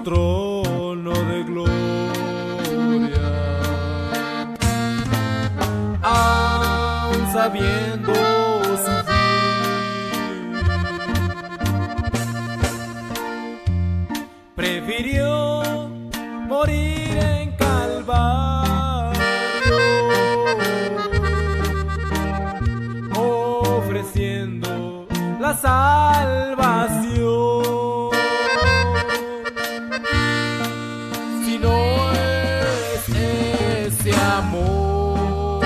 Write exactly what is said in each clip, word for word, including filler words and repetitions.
trono de gloria, aun sabiendo sufrir, prefirió morir en Calvario, ofreciendo la salvación. Si no es ese amor,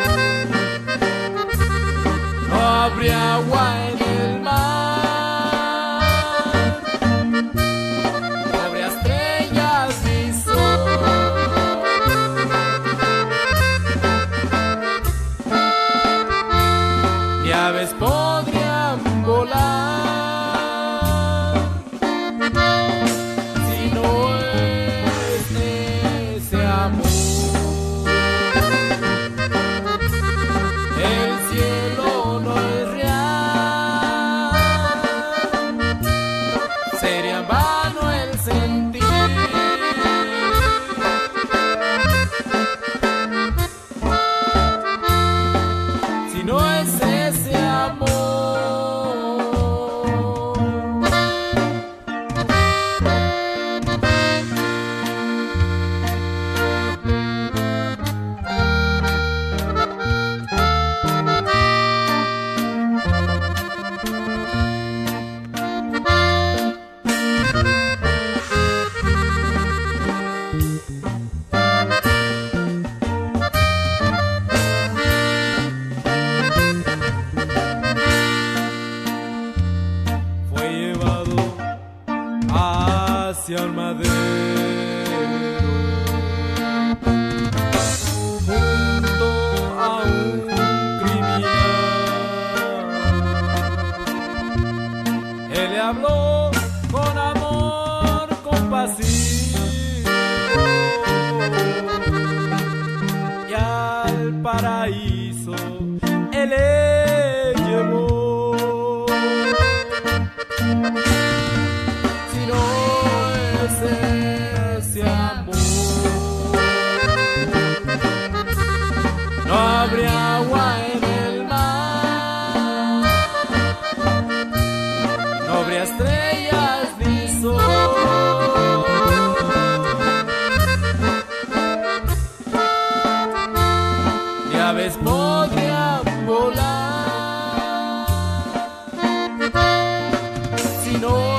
no habría agua en el mar, no habría estrellas ni sol. Ni aves podrían volar si no es ese amor. El cielo no es real, sería en vano el sentir. Si no es ese amor. Fue llevado hacia el madero, junto a un criminal. Él le habló con amor compasivo y al paraíso él le llevó. Si no es ese amor, no habría agua en el mar, no habría estrellas ni sol. Ni aves podrían volar si no